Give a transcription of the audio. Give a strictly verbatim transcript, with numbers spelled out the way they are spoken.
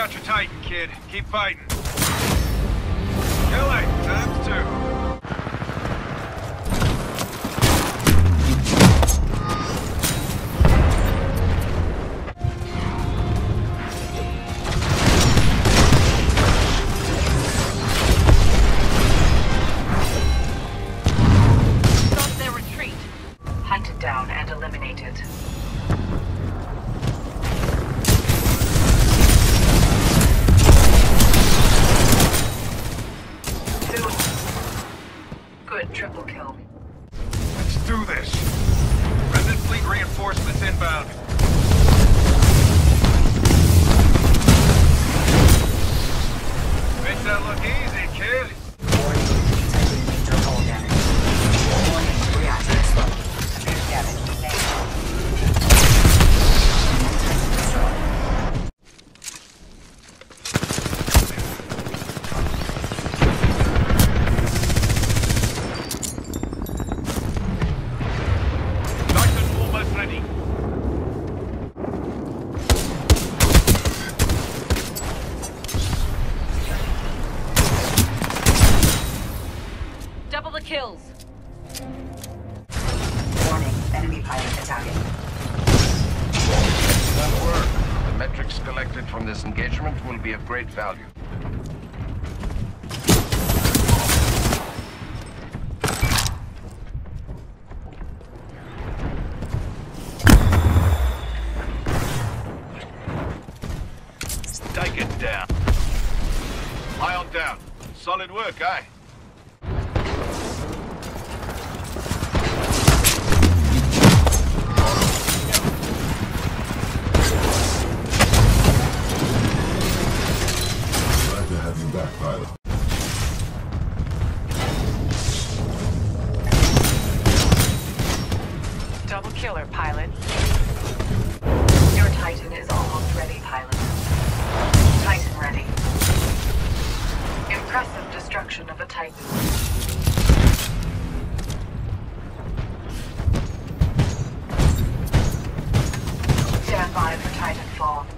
out your Titan, kid. Keep fighting. Killing, times two. Hunted down and eliminated. Two. Good triple kill. Let's do this. Remnant fleet reinforcements inbound. Makes that look easy, kid. Warning, detecting major hull damage. Warning, reactor exploded. Damage negative. Titan destroyed. Titan almost ready. Double the kills. Warning, enemy pilot attacking. That work. The metrics collected from this engagement will be of great value. Take it down. Eye on down. Solid work, eh? Glad to have you back, pilot. Double killer, pilot. Your Titan is almost ready, pilot. Titan ready. Impressive destruction of a Titan. Stand by for Titanfall.